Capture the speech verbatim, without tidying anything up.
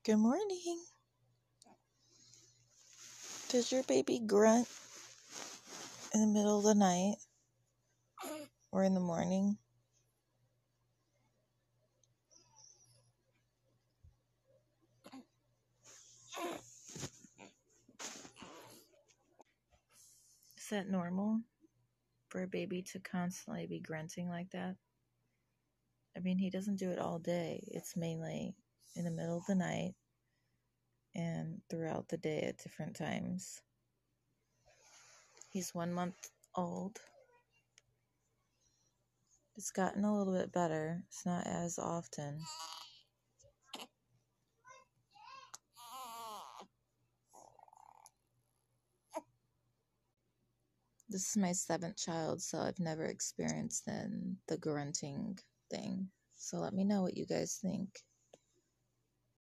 Good morning. Does your baby grunt in the middle of the night or in the morning? Is that normal for a baby to constantly be grunting like that? I mean, he doesn't do it all day. It's mainly in the middle of the night and throughout the day at different times. He's one month old. It's gotten a little bit better. It's not as often. This is my seventh child, so I've never experienced then the grunting thing. So let me know what you guys think.